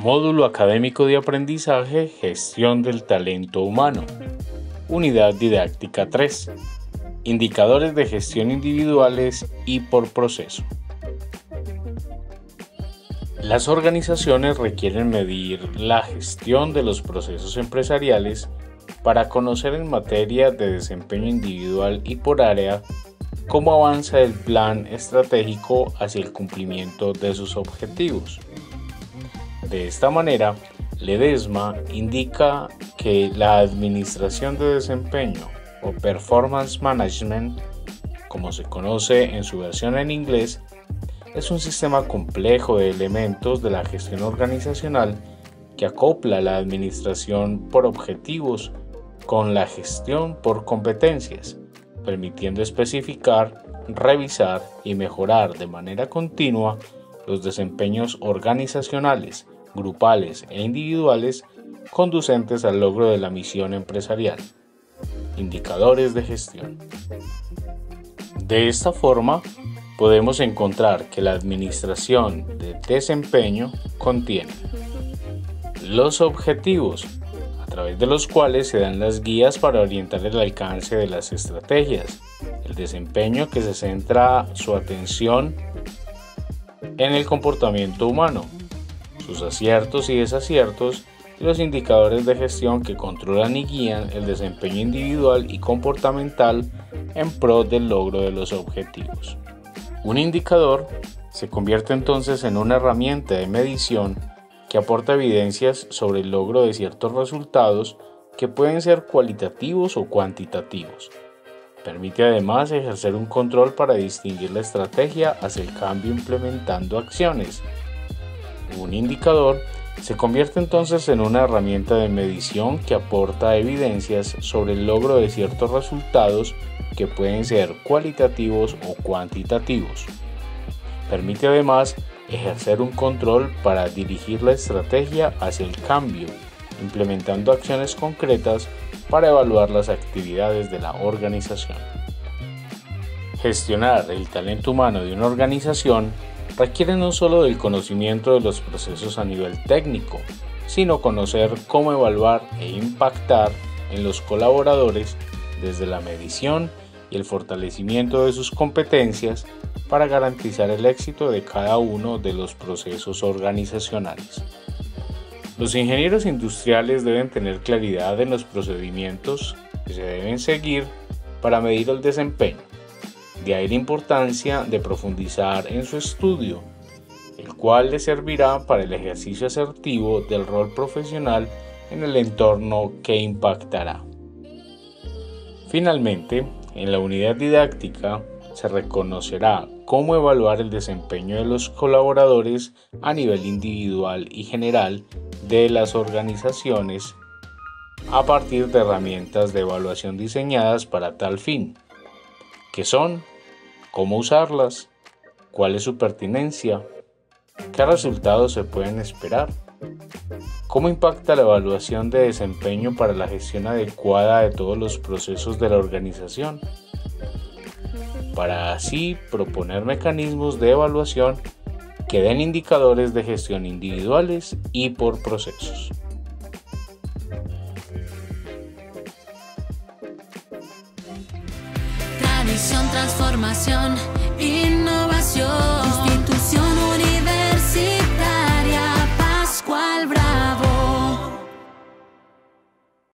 Módulo Académico de Aprendizaje, Gestión del Talento Humano. Unidad Didáctica 3. Indicadores de gestión individuales y por proceso. Las organizaciones requieren medir la gestión de los procesos empresariales para conocer en materia de desempeño individual y por área cómo avanza el plan estratégico hacia el cumplimiento de sus objetivos. De esta manera, Ledesma indica que la administración de desempeño o performance management, como se conoce en su versión en inglés, es un sistema complejo de elementos de la gestión organizacional que acopla la administración por objetivos con la gestión por competencias, permitiendo especificar, revisar y mejorar de manera continua los desempeños organizacionales, grupales e individuales conducentes al logro de la misión empresarial. Indicadores de gestión. De esta forma, podemos encontrar que la administración de desempeño contiene los objetivos, a través de los cuales se dan las guías para orientar el alcance de las estrategias, el desempeño que se centra su atención en el comportamiento humano, sus aciertos y desaciertos, y los indicadores de gestión que controlan y guían el desempeño individual y comportamental en pro del logro de los objetivos. Un indicador se convierte entonces en una herramienta de medición que aporta evidencias sobre el logro de ciertos resultados que pueden ser cualitativos o cuantitativos. Permite además ejercer un control para distinguir la estrategia hacia el cambio implementando acciones. Un indicador se convierte entonces en una herramienta de medición que aporta evidencias sobre el logro de ciertos resultados que pueden ser cualitativos o cuantitativos. Permite además ejercer un control para dirigir la estrategia hacia el cambio, implementando acciones concretas para evaluar las actividades de la organización. Gestionar el talento humano de una organización requiere no solo del conocimiento de los procesos a nivel técnico, sino conocer cómo evaluar e impactar en los colaboradores desde la medición y el fortalecimiento de sus competencias para garantizar el éxito de cada uno de los procesos organizacionales. Los ingenieros industriales deben tener claridad en los procedimientos que se deben seguir para medir el desempeño. De ahí la importancia de profundizar en su estudio, el cual les servirá para el ejercicio asertivo del rol profesional en el entorno que impactará. Finalmente, en la unidad didáctica se reconocerá cómo evaluar el desempeño de los colaboradores a nivel individual y general de las organizaciones a partir de herramientas de evaluación diseñadas para tal fin, que son cómo usarlas, cuál es su pertinencia, qué resultados se pueden esperar, cómo impacta la evaluación de desempeño para la gestión adecuada de todos los procesos de la organización, para así proponer mecanismos de evaluación que den indicadores de gestión individuales y por procesos. Tradición, transformación, innovación.